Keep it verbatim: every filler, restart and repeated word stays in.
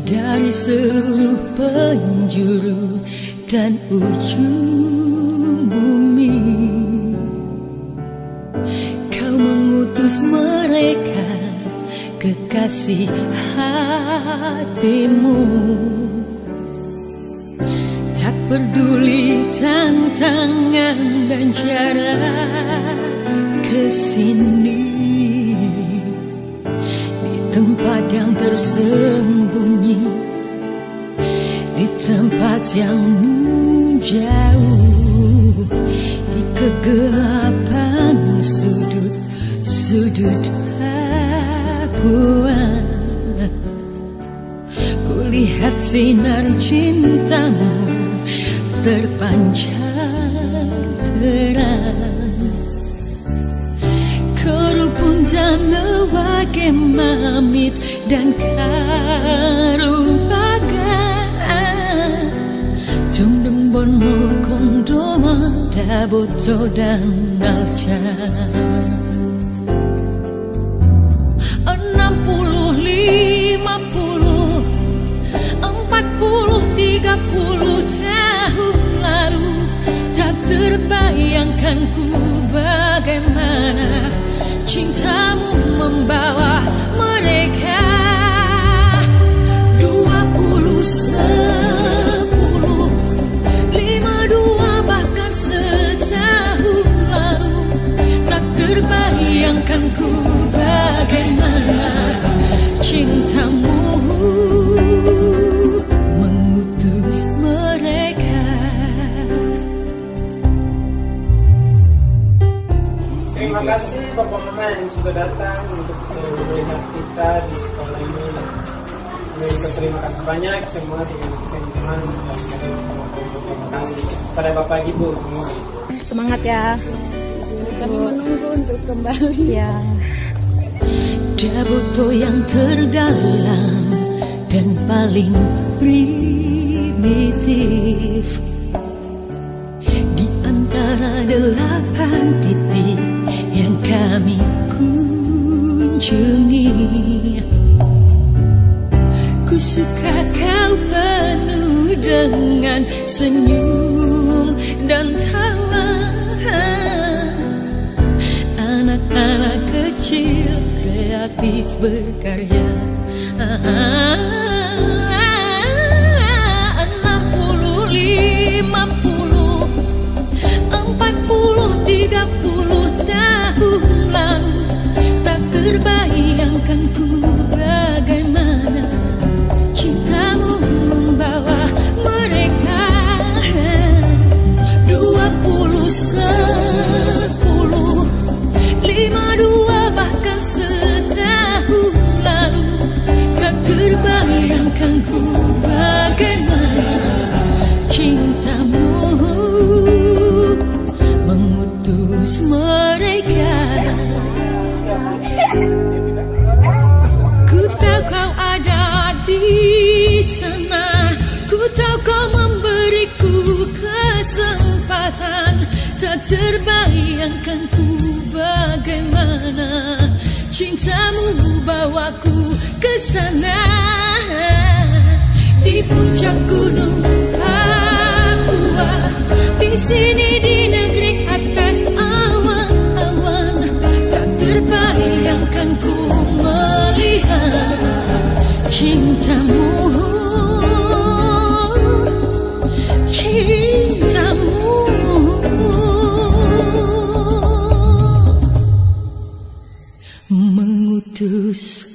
dari seluruh penjuru dan ujung bumi. Kau mengutus mereka, kekasih hatimu. Tak peduli tantangan dan jarak kesini, di tempat yang tersembunyi, di tempat yang jauh, di kegelapan sudut-sudut Papua, kulihat sinar cintamu terpancar terang. Kerupun danau Gemamit dan Karubagaan, Tundung Bonmo Kondoma Daboto dan Alca. Enam puluh, lima puluh, empat puluh, tiga puluh tahun lalu, tak terbayangkanku bagaimana cintamu membawa mereka. Dua puluh, sepuluh, lima dua, bahkan setahun lalu, tak terbayangkanku bagaimana cintamu mengutus mereka. Terima kasih Bapak Mama yang sudah datang untuk melihat kita di sekolah ini. Kami terima kasih banyak semua teman-teman. Terima kasih pada Bapak Ibu semua. Semangat ya. Kami menunggu untuk kembali ya. Daboto yang terdalam dan paling primitif, di antara delapan titik yang kami kunjungi. Ku suka kau penuh dengan senyum dan tawa. Anak-anak kecil kreatif berkarya. Enam puluh, lima puluh, empat puluh, tiga puluh tahun lalu, tak terbayangkanku bagaimana cintamu membawa mereka. Dua puluh, sepuluh, lima dua, bahkan setahun lalu, tak terbayangkanku bagaimana cintamu mengutus mereka. Ku tahu kau ada di sana, ku tahu kau memberiku kesempatan, tak terbayangkanku bagaimana cintamu bawaku ke sana. Di puncak gunung Papua, di sini di negeri atas awan-awan, tak terbayangkanku melihat cintamu, cintamu mengutus